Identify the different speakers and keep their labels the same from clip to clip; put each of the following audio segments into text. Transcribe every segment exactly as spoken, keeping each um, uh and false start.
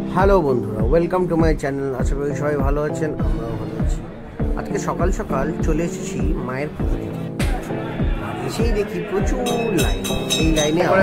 Speaker 1: Hello বন্ধুরা, welcome to my channel. আশা করি সবাই ভালো আছেন, আমরাও ভালো আছি। আজকে সকাল সকাল চলে এসেছি মায়ের পুকুরিতে। এসেই দেখি প্রচুর লাইন। এই লাইনে
Speaker 2: এবার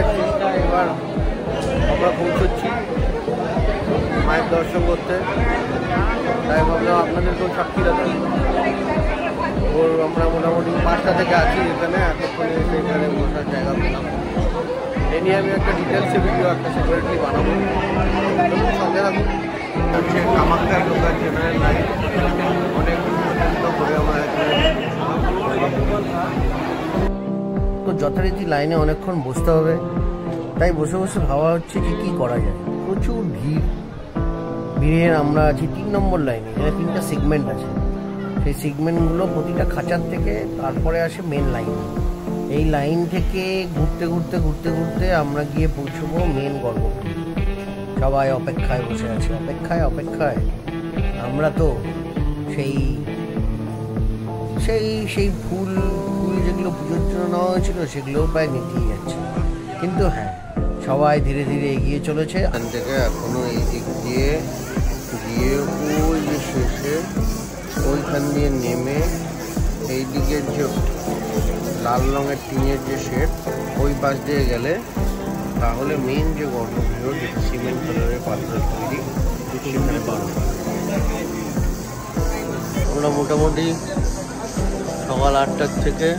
Speaker 2: আমরা পৌঁছচ্ছি মায়ের দর্শন করতে, তাই ভাবলাম আপনাদেরকেও সাক্ষী রাখি। ওর আমরা মোটামুটি পাঁচটা থেকে আছি এখানে, এতক্ষণে এখানে বসার জায়গা পেলাম। এ নিয়ে আমি একটা ডিটেলসে ভিডিও একটা সেপারেটলি বানাবো, সঙ্গে থাকুন। হচ্ছে কামাখ্যার লোকাল জেনারেল লাইন, অনেক পর্যন্ত করে আমরা
Speaker 1: তো যথারীতি লাইনে অনেকক্ষণ বসতে হবে, তাই বসে বসে ভাবা হচ্ছে যে কী করা যায়। প্রচুর ভিড় ভিড়ের আমরা আছি তিন নম্বর লাইনে, এখানে তিনটা সেগমেন্ট আছে। সেই সেগমেন্টগুলো প্রতিটা খাঁচার থেকে তারপরে আসে মেন লাইন। এই লাইন থেকে ঘুরতে ঘুরতে ঘুরতে ঘুরতে আমরা গিয়ে পৌঁছবো মেন গর্ভগৃহে। সবাই অপেক্ষায় বসে আছে, অপেক্ষায় অপেক্ষায় আমরা তো সেই সেই সেই ফুল ফুল যেগুলো পুজোর জন্য নেওয়া হয়েছিল সেগুলোও প্রায় নিতেই যাচ্ছে। কিন্তু হ্যাঁ, সবাই ধীরে ধীরে এগিয়ে চলেছে।
Speaker 2: এখান থেকে এখনো এই দিক দিয়ে গিয়ে ওই যে শেষে ওইখান দিয়ে নেমে এই দিকের যে লাল রঙের টিনের যে শেড, ওই পাশ দিয়ে গেলে তাহলে মেন যে গর্ভগৃহ, যেটা সিমেন্ট কালারের পাথরের তৈরি, সেখানে পাবো। আমরা মোটামুটি সকাল আটটার থেকে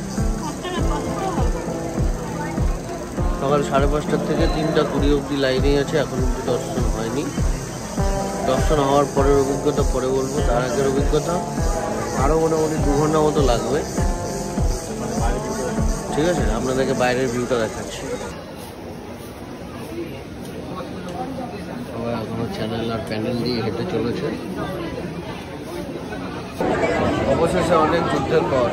Speaker 2: সকাল সাড়ে পাঁচটার থেকে তিনটা কুড়ি অবধি লাইনেই আছে, এখন অবধি দর্শন হয়নি। দর্শন হওয়ার পরের অভিজ্ঞতা পরে বলবো, তার আগের অভিজ্ঞতা আরও মোটামুটি দু ঘন্টা মতো লাগবে। ঠিক আছে, আপনাদেরকে বাইরের ভিউটা দেখাচ্ছি। সবাই এখনো চ্যানেল আর প্যানেল দিয়ে হেঁটে চলেছে। অবশেষে অনেক যুদ্ধের পর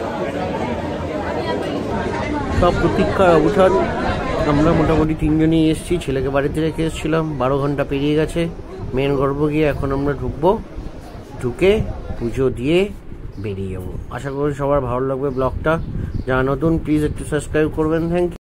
Speaker 1: সব প্রতীক্ষার অবসান। আমরা মোটামুটি তিনজনই এসেছি, ছেলেকে বাড়িতে রেখে এসেছিলাম। বারো ঘন্টা পেরিয়ে গেছে, মেন গর্ভগৃহে এখন আমরা ঢুকবো। ঢুকে পুজো দিয়ে বেরিয়ে যাবো। আশা করি সবার ভালো লাগবে ব্লগটা। যারা নতুন প্লিজ একটু সাবস্ক্রাইব করবেন। Thank you.